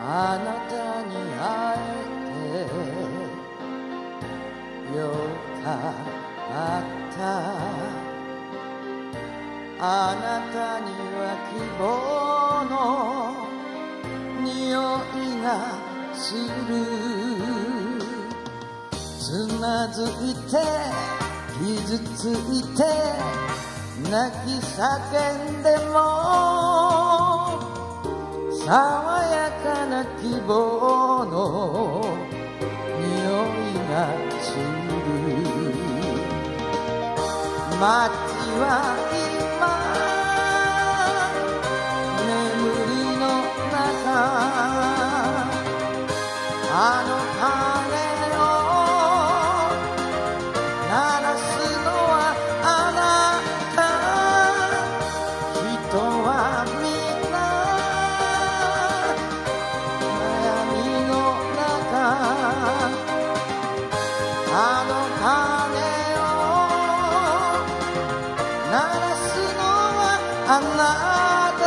あなたに会えてよかったあなたには希望の匂いがするつまずいて傷ついて泣き叫んでも爽やかな希望の匂いがする街は今眠りの中あの鐘を鳴らすのはあなた人はみんな悩みの中あの鐘を鳴らすのはあなた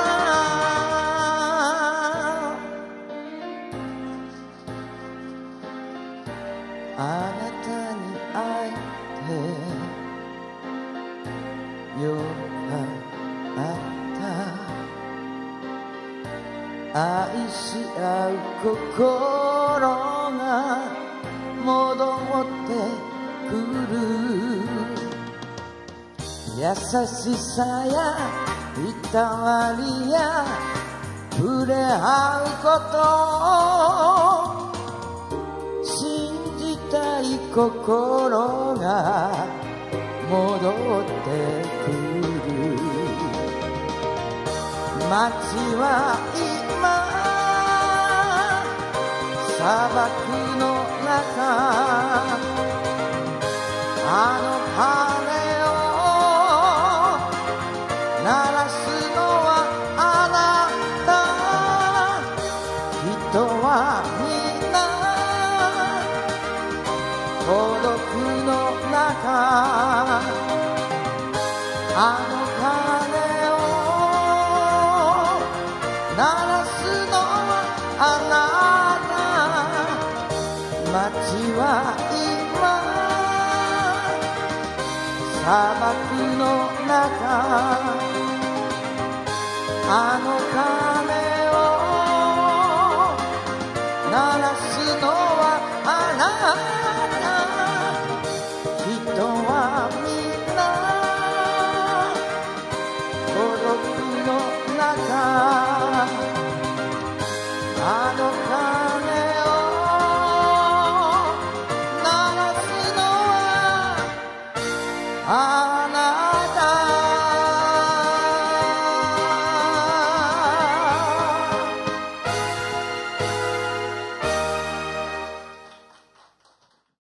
あなたに会えてよかった愛し合う心が戻ってくる優しさやいたわりや触れ合うこと信じたい心が戻ってくる街は今砂漠の中あの鐘を鳴らすのはあなた人はみんな孤独の中あの鐘を鳴らすのはあなた街は今砂漠の中あの鐘を鳴らすのはあなた